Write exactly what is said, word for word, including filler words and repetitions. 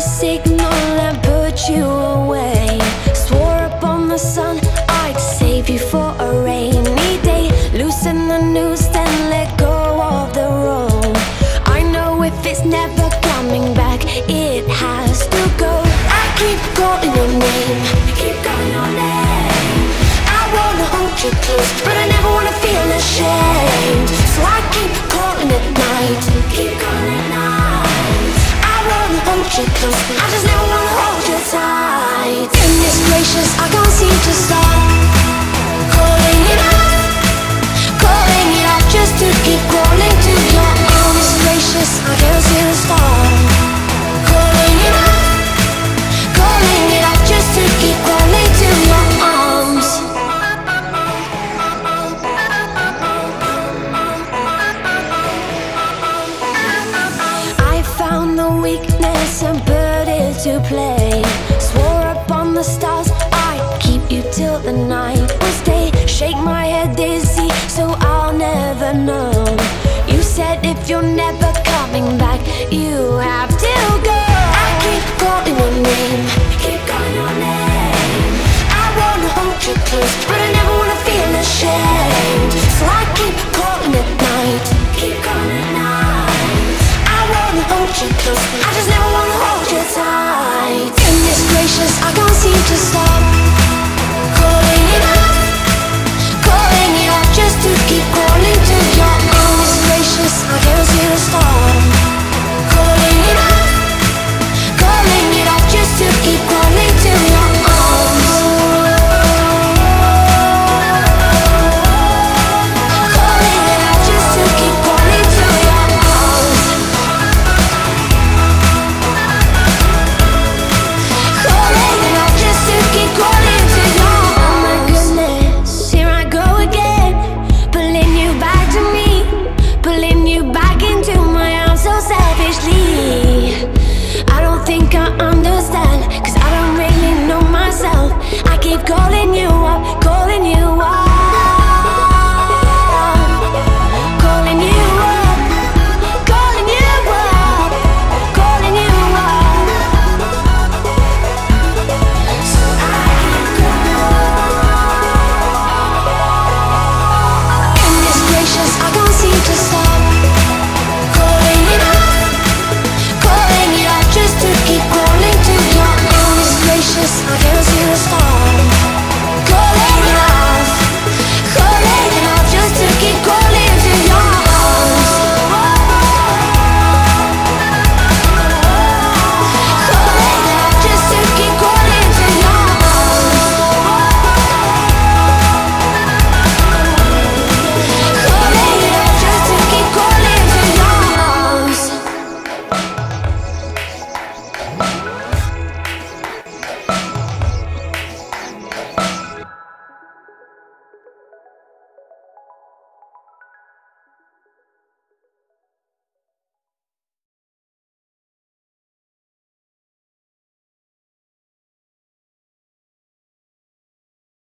signal and put you away. Swore up on the sun I'd save you for a rainy day. Loosen the noose, then let go of the rope. I know if it's never coming back, it has to go. I keep calling your name, keep calling your name. I wanna hold you close, but I never wanna feel ashamed. So I keep calling at night, keep calling at night. I wanna hold you close, I just never wanna hold you tight. Goodness gracious, I can't seem to stop calling it out, calling it out just to keep calling to your arms. Gracious, I can't see the star. Calling it out, calling it out just to keep calling to your arms. I found the weakness and put it to play. Swore up on the stars I'd keep you till the night was day. Shake my head dizzy so I'll never know. You said if you're never coming back, you have to go. I keep calling your name, keep calling your name. I wanna hold you close, but I never wanna feel ashamed. So I keep calling at night, keep calling at night. I wanna hold you close, I just never wanna hold you tight. Goodness gracious, I can't seem to stop calling it out, calling it out just to keep calling to your arms. Gracious, I can't see the star. Calling it out, calling it out just to keep calling to your arms. Calling it out just to keep calling to your arms. Calling it out just to keep calling to your arms. Oh my goodness, here I go again, pulling you back to me, pulling you back into my arms so savagely.